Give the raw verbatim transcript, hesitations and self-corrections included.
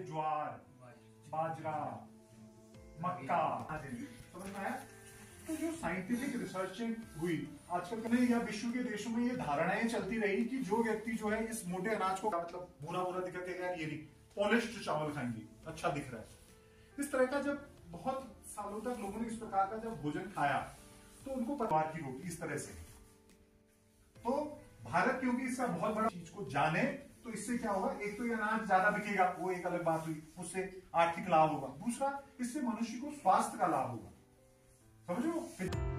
ज्वार, बाजरा, मक्का। समझ में आया? तो जो साइंटिफिक रिसर्चिंग हुई आजकल में या विश्व के देशों में ये धारणाएं चलती रही कि जो व्यक्ति जो है इस मोटे अनाज को मतलब भूरा भूरा दिखा के यार ये नहीं, पॉलिश्ड चावल खाएंगे, अच्छा दिख रहा है। इस तरह का जब बहुत सालों तक लोगों ने इस प्रकार का जब भोजन खाया तो उनको परिवार की रोटी इस तरह से। तो भारत क्योंकि इसका बहुत बड़ा चीज को जाने तो इससे क्या होगा, एक तो ये अनाज ज्यादा बिकेगा, वो एक अलग बात हुई, उससे आर्थिक लाभ होगा। दूसरा, इससे मनुष्य को स्वास्थ्य का लाभ होगा। समझ लो।